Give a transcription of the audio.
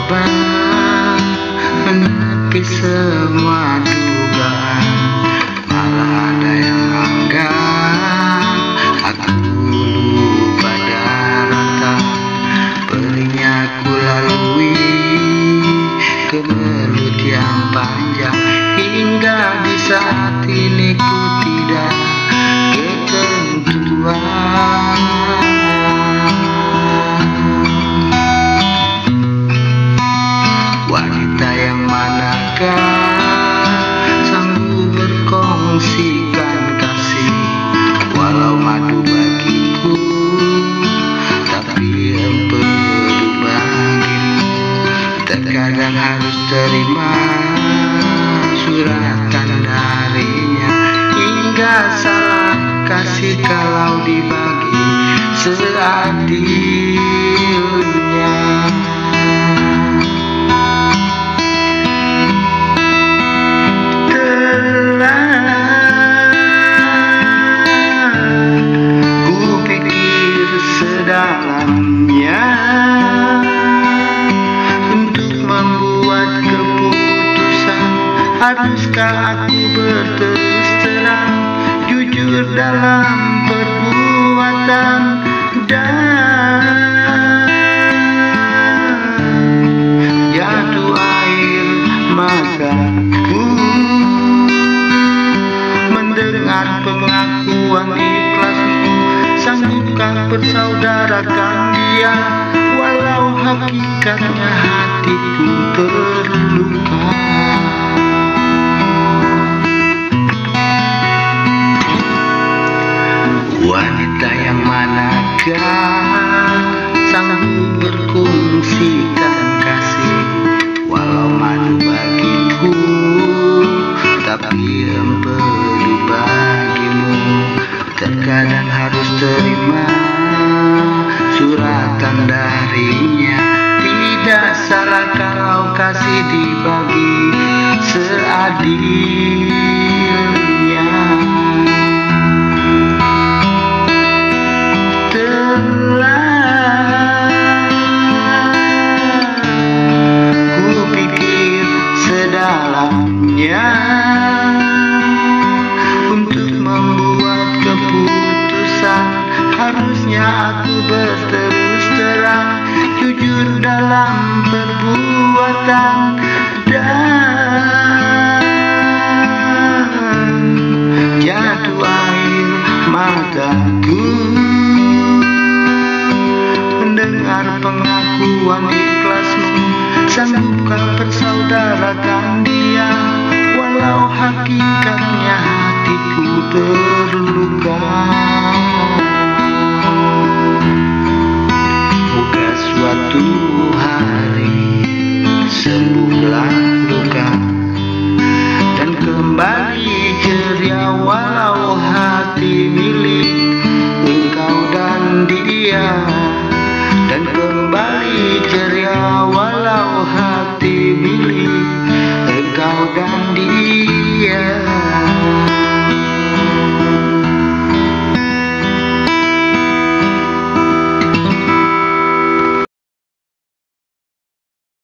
coba menepi semua dugaan, malah ada yang anggap aku lupa daratan. Perihnya ku lalui kemelut yang panjang, hingga di saat ini ku tidak ketentuan. Wanita yang manakah sanggup berkongsikan kasih, walau madu bagiku tapi empedu bagimu. Terkadang harus terima suratan darinya, hingga salah kasih kalau dibagi seadilnya. Sedalamnya untuk membuat keputusan, haruskah aku berterus terang, jujur dalam perbuatan, dan jatuh air mataku mendengar pengakuan ikhlasmu? Sanggupkah persaudarakan dia, walau hakikatnya hatiku terluka? Wanita yang manakah sanggup berkongsikan kasih, walau madu bagiku tapi empedu bagimu. Terkadang harus terima suratan darinya, tidak salah kalau kasih dibagi seadilnya. Telah ku pikir sedalamnya untuk membuat keputusan, harusnya aku berterus terang, jujur dalam perbuatan, dan jatuh air mataku mendengar pengakuan ikhlasmu. Sanggupkah persaudarakan dia, walau hakikatnya hatiku terluka? Moga suatu hari sembuhlah